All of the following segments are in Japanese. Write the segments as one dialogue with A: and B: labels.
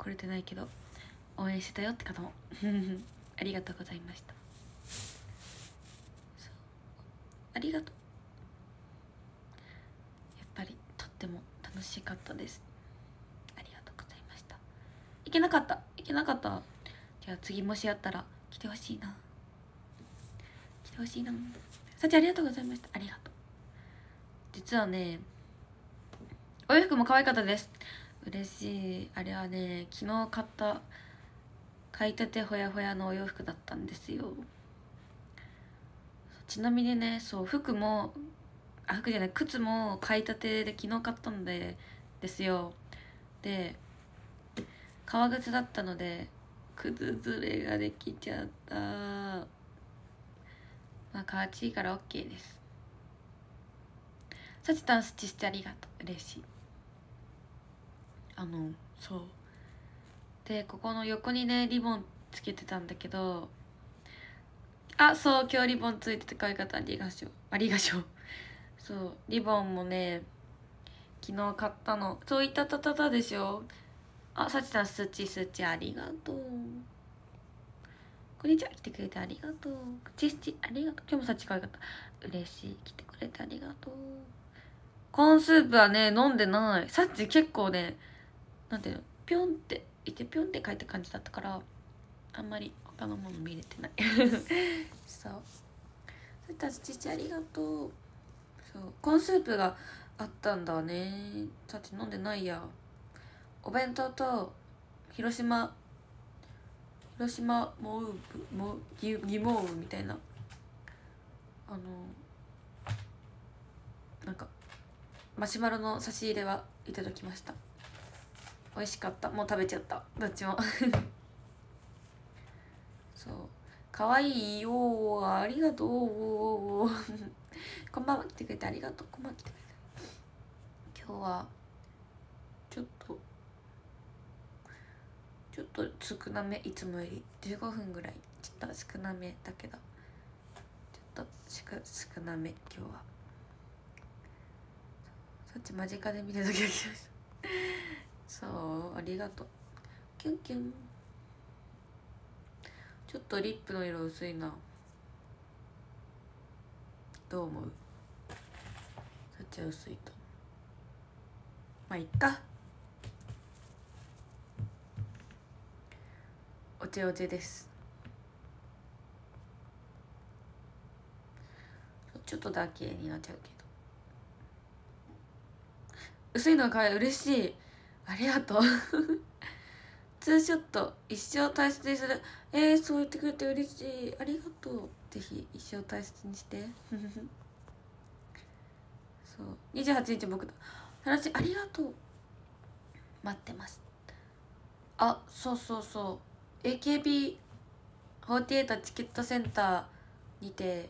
A: 来れてないけど応援してたよって方もありがとうございました。ありがとう。やっぱりとっても楽しかったです。ありがとうございました。いけなかったじゃあ次もしやったら来てほしいな。さちありがとうございました。ありがとう。実はねお洋服も可愛かったです。嬉しい。あれはね昨日買いたてほやほやのお洋服だったんですよ。ちなみにねそう服じゃない靴も買いたてで昨日買ったんですよ。で革靴だったので靴ずれができちゃった。まあかわちいから OK です。さちたんスチしてありがとう。嬉しい。そうでここの横にねリボンつけてたんだけどそう今日リボンついてて可愛かった。ありがしょうそうリボンもね昨日買ったの。そういったたでしょ。さちさんスチありがとう。こんにちは。来てくれてありがとう。スチありがとう。今日もさち可愛かった。嬉しい。来てくれてありがとう。コーンスープはね飲んでない。さっち結構ねなんていうのピョンって言ってピョンって書いた感じだったからあんまり他のもの見れてないそうさちありがとう。そうコーンスープがあったんだね。さっち飲んでないや。お弁当と広島モウブギモウブみたいななんかマシュマロの差し入れはいただきました。美味しかった。もう食べちゃったどっちもそうかわいいよありがとうこんばんは。来てくれてありがとう。こんばんは。来てくれて今日はちょっと少なめ。いつもより15分ぐらいちょっと少なめだけどちょっと少なめ今日は。そっち間近で見てドキドキしましたそうありがとう。キュンキュン。ちょっとリップの色薄いな。どう思う？そっちは薄いとまあいっか。おちです。ちょっとだけになっちゃうけど薄いのが可愛い。嬉しい。ありがとうツーショット一生大切にする。そう言ってくれて嬉しい。ありがとう。ぜひ一生大切にしてそう28日僕だ。話ありがとう。待ってます。そう AKB48 チケットセンターにて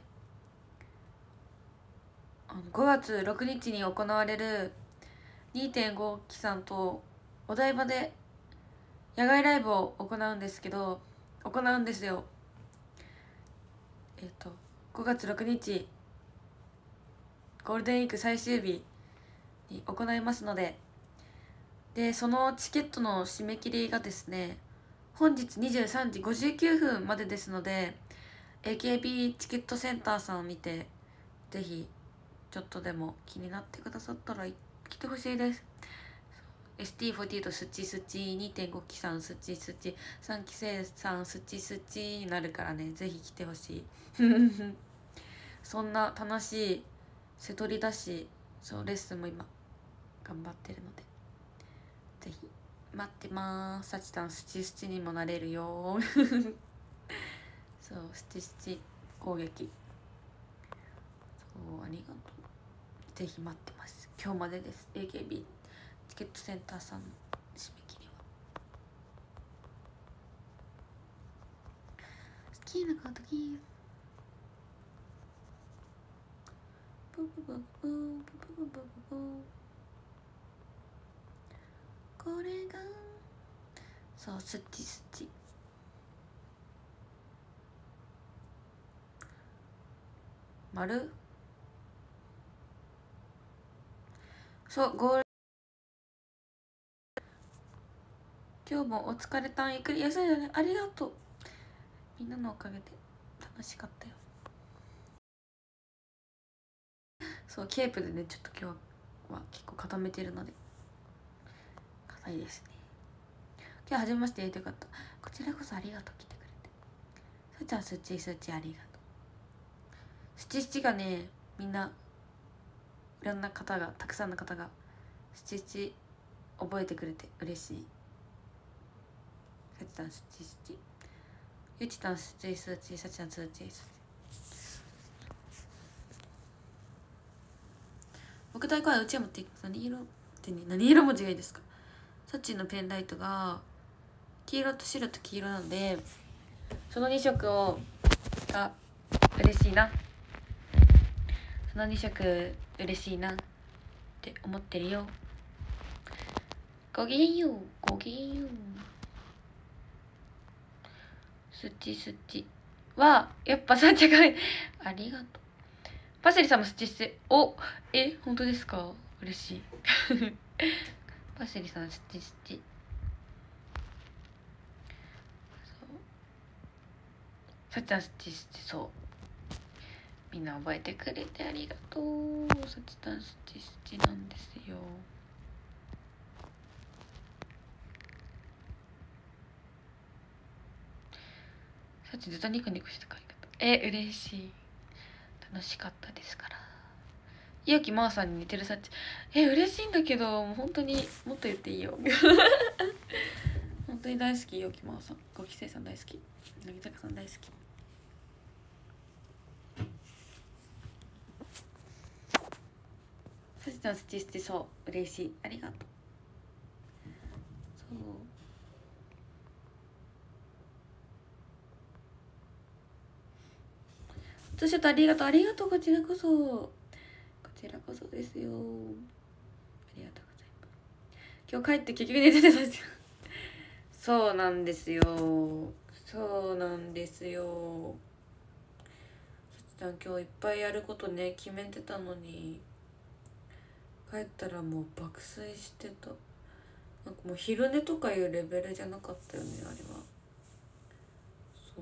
A: 5月6日に行われる 2.5 期さんとお台場で野外ライブを行うんですよ。5月6日ゴールデンウィーク最終日に行いますので、そのチケットの締め切りがですね本日23時59分までですので AKB チケットセンターさんを見てぜひちょっとでも気になってくださったら来てほしいです。ST48 スチ 2.5 期さんスチ3期生さんスチになるからねぜひ来てほしいそんな楽しい瀬戸りだしそうレッスンも今頑張ってるのでぜひ待ってます。さちたんスチにもなれるよそうスチ攻撃そうありがとう。ぜひ待ってます。今日までです。 AKB チケットセンターさんの締め切りは。好きなこと聞いブブブブブブブブブこれがそうスチ丸そうゴール今日もお疲れたん、ゆっくり休んでね。ありがとう。みんなのおかげで楽しかったよ。そう、ケープでね、ちょっと今日は結構固めてるので硬いですね。今日初めまして、言えてよかった。こちらこそありがとう、来てくれて。さっちゃん、スッチありがとう。スチスチがね、みんないろんな方が、たくさんの方がスチスチ覚えてくれて嬉しい。さちたんスチスチ、ゆちたんスチスチ、さちたんスチスチ。僕大会はうちわ持っていく。何色ってね、何色文字がいいですか？さっちのペンライトが黄色と白と黄色なんで、その2色をが嬉しいな。その2色嬉しいなって思ってるよ。ごきげんよう、ごきげんよう。スッチはやっぱさっちがありがとう。パセリさんもスッチお、本当ですか？嬉しい。パセリさんスッチ。さっちゃんスッチそう。みんな覚えてくれてありがとう。さっちゃんスッチなんですよ。さっちずっとニコニコして可愛かった。嬉しい。楽しかったですから。いよきまーさんに似てるさっち。嬉しいんだけど、もう本当にもっと言っていいよ。本当に大好き、いよきまーさん。ごきせいさん大好き。乃木坂さん大好き。さちちゃんスチスチそう嬉しい、ありがとう。そうツーショットありがとう、ありがとう。こちらこそですよ。ありがとうございます。今日帰って結局寝てた。そうなんですよ。さちちゃん今日いっぱいやることね決めてたのに、帰ったらもう爆睡してた。なんかもう昼寝とかいうレベルじゃなかったよね、あれは。そう、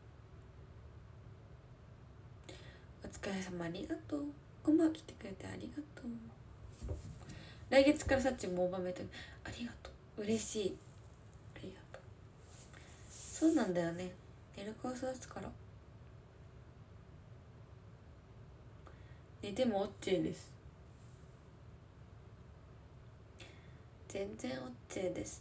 A: お疲れ様、ありがとう。こんばんは、来てくれてありがとう。来月からさっちも大場めてありがとう、嬉しい、ありがとう。そうなんだよね、寝る子育つから。寝てもオッチェです。全然オッチェです。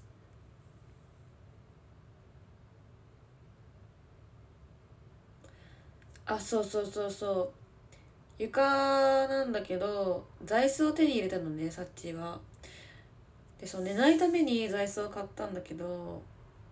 A: あ、そう床なんだけど座椅子を手に入れたのね、サッチーは。で、そう寝ないために座椅子を買ったんだけど、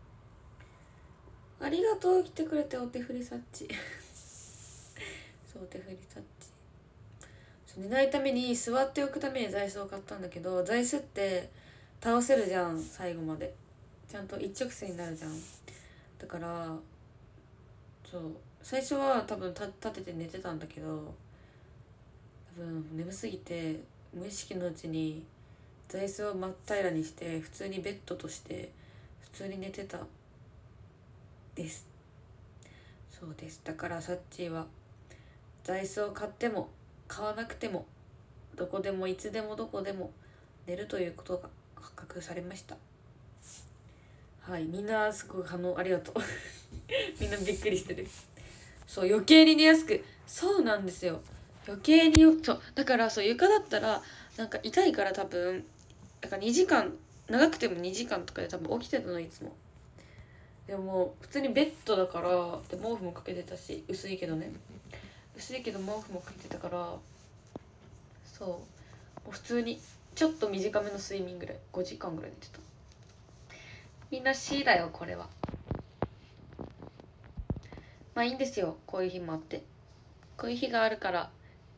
A: ありがとう、来てくれて。お手振りサッチそう、お手振りサッチ。そう寝ないために座っておくために座椅子を買ったんだけど、座椅子って倒せるじゃん、最後までちゃんと一直線になるじゃん。だからそう最初は多分立てて寝てたんだけど、多分眠すぎて無意識のうちに座椅子を真っ平らにして普通にベッドとして普通に寝てたです。そうです。だからサッチーは座椅子を買っても買わなくてもどこでもいつでもどこでも寝るということが発覚されました。はい、みんなすごいありがとうみんなびっくりしてる。そう、余計に寝やすく。そうなんですよ、余計にそうだから、そう床だったらなんか痛いから、多分だから2時間、長くても2時間とかで多分起きてたのいつも。でも普通にベッドだから、で毛布もかけてたし、薄いけど毛布もかけてたから、そうもう普通にちょっと短めの睡眠ぐらい、5時間ぐらい寝てた。みんな C だよ、これは。まあいいんですよ、こういう日もあって。こういう日があるから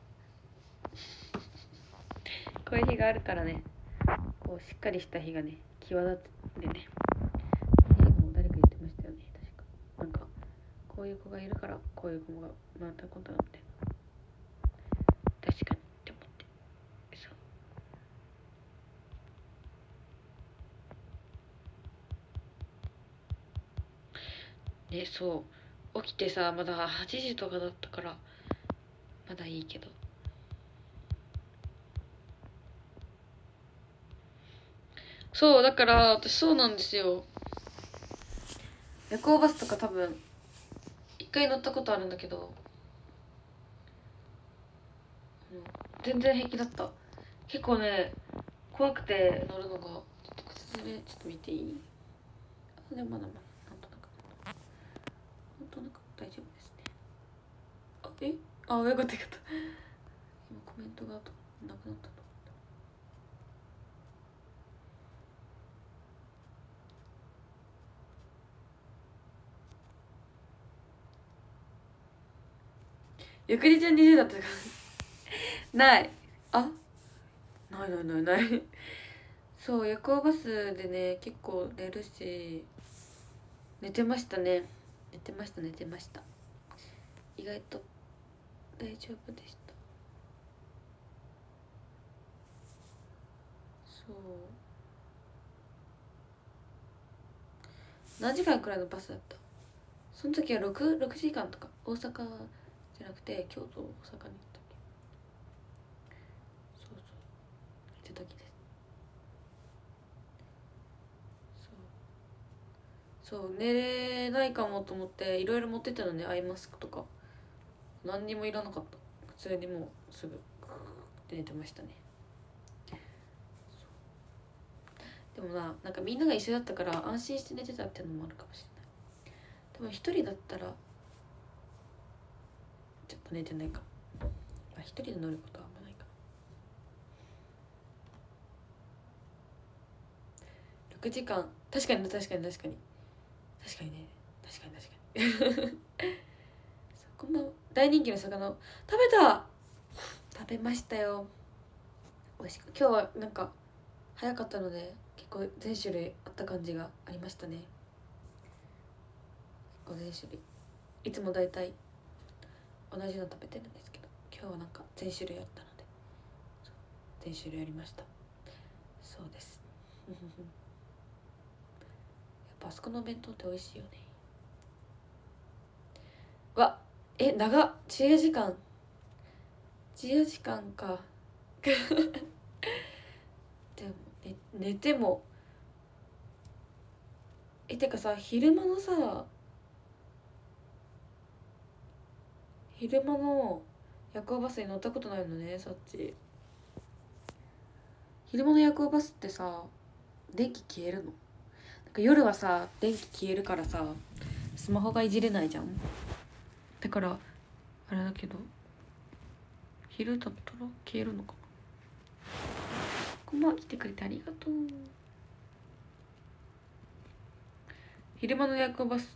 A: こういう日があるからね、こうしっかりした日がね際立つんでね。誰か言ってましたよね、確か。なんかこういう子がいるからこういう子がまたことなんて、確かにって思って。そうそう起きてさ、まだ8時とかだったからまだいいけど、そうだから私そうなんですよ。夜行バスとか多分一回乗ったことあるんだけど、全然平気だった。結構ね怖くて乗るのが。ちょっと靴ずれちょっと見ていい？あ、でもまだまだなんとなく大丈夫ですね。あ、よかったよかった。今コメントがなくなったと。翌日は20だったからない。あ、ないそう、夜行バスでね結構寝るし、寝てました。意外と大丈夫でした。そう、何時間くらいのバスだった？その時は6時間とか。大阪じゃなくて京都、大阪に行ったっけ。そう行った時です。そう寝れないかもと思っていろいろ持ってたのね。アイマスクとか何にもいらなかった。普通にもうすぐって寝てましたね。でもなんかみんなが一緒だったから安心して寝てたっていうのもあるかもしれない。多分一人だったらちょっと寝てないかも。一人で乗ることはあんまないかな。6時間、確かにね。こんな大人気の魚を食べましたよ。美味しく。今日はなんか早かったので結構全種類あった感じがありましたね。結構全種類、いつもだいたい同じの食べてるんですけど、今日はなんか全種類あったので全種類ありました。そうですやっぱあそこのお弁当って美味しいよね。長っ。自由時間かでも、寝てもてかさ、昼間の夜行バスに乗ったことないのね、さっち。昼間の夜行バスってさ、電気消えるの？なんか夜はさ電気消えるからさスマホがいじれないじゃん。だからあれだけど、昼だったら消えるのかな。こんばんは、来てくれてありがとう。昼間の夜行バス、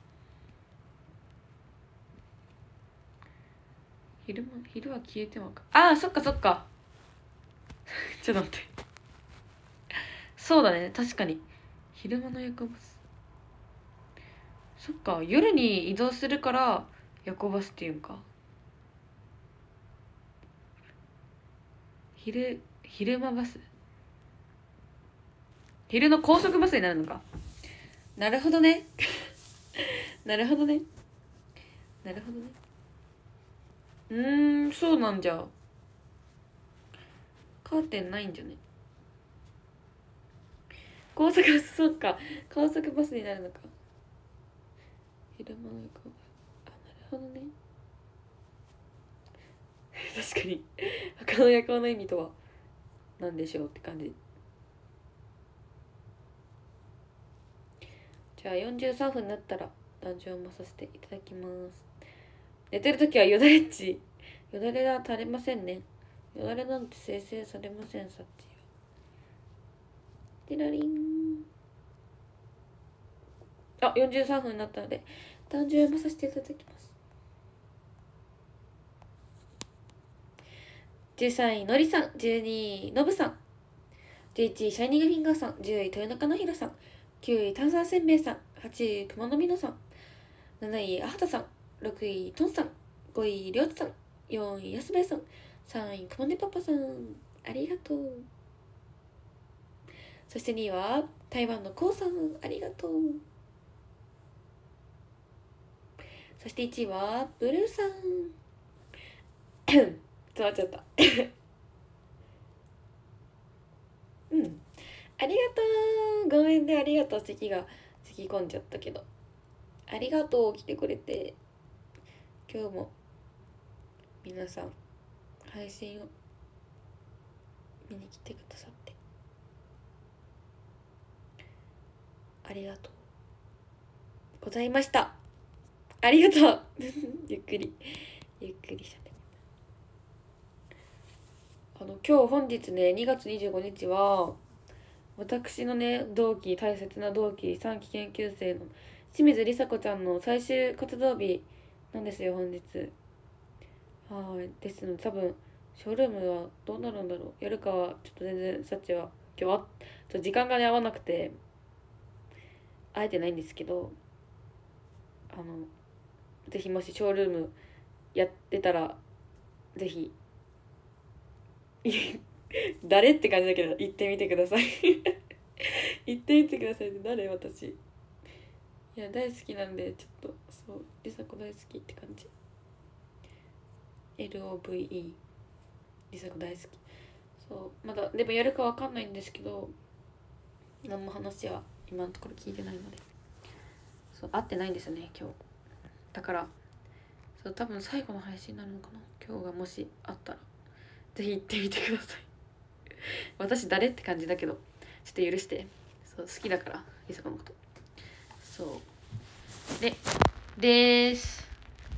A: 昼は消えてもか。そっかちょっと待ってそうだね、確かに昼間の夜行バス、そっか、夜に移動するから夜行バスっていうんか。昼間バス、昼の高速バスになるのか。なるほどねなるほどね。そうなんじゃ。カーテンないんじゃね。高速バス、そっか、高速バスになるのか。昼間の夜行バス、なるほどね確かに他の夜行の意味とは何でしょうって感じ。じゃあ43分になったら壇上もさせていただきます。寝てるときはよだれっち。よだれが垂れませんね。よだれなんて生成されません、さっちは。テラリン。43分になったので壇上もさせていただきます。13位のりさん、12位のぶさん、11位シャイニングフィンガーさん、10位豊中のひろさん、9位炭酸せんべいさん、8位熊のみのさん、7位あはたさん、6位とんさん、5位りょうつさん、4位やすべいさん、3位くまねパパさん、ありがとう。そして2位は台湾のこうさん、ありがとう。 そして1位はブルーさん詰まっちゃったうん、ありがとう。ごめんね、ありがとう。咳込んじゃったけど、ありがとう。来てくれて。今日も皆さん配信を見に来てくださってありがとうございました。ありがとうゆっくりしゃべる。今日本日ね、2月25日は私のね大切な同期3期研究生の清水梨紗子ちゃんの最終活動日なんですよ、本日。はいですので、多分ショールームはどうなるんだろう、やるかはちょっと全然サチは今日はちょっと時間がね合わなくて会えてないんですけど、ぜひもしショールームやってたらぜひ誰って感じだけど行ってみてください行ってみてくださいね。誰？私いや大好きなんで、ちょっとそう梨紗子大好きって感じ。 LOVE 梨紗子大好き。そうまだでもやるかわかんないんですけど、何も話は今のところ聞いてないので、そう会ってないんですよね今日。だからそう多分最後の配信になるのかな、今日がもしあったらぜひ行ってみてください私誰って感じだけどちょっと許して。そう好きだから梨紗子のこと。そうです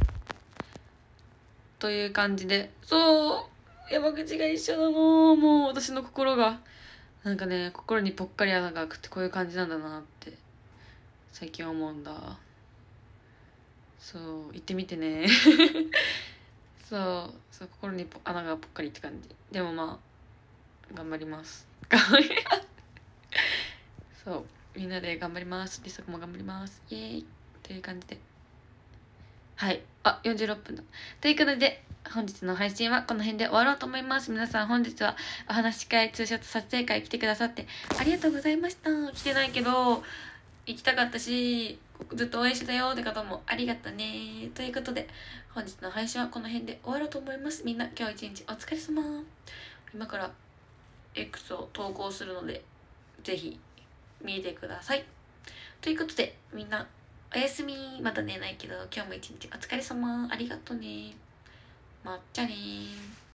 A: という感じで、そう山口が一緒なの。もう私の心がなんかね、心にぽっかり穴が開くってこういう感じなんだなって最近思うんだ。そう言ってみてねそう心に穴がぽっかりって感じ。でもまあ頑張ります頑張りますそうみんなで頑張ります。梨紗子も頑張ります。イエーイという感じで、はい46分だということで、本日の配信はこの辺で終わろうと思います。皆さん本日はお話し会、ツーショット撮影会来てくださってありがとうございました。来てないけど行きたかったしずっと応援してたよって方もありがとね。ということで本日の配信はこの辺で終わろうと思います。みんな今日一日お疲れ様。今から X を投稿するのでぜひ見てください。ということでみんなおやすみ。まだ寝ないけど今日も一日お疲れ様。ありがとね。まっちゃね。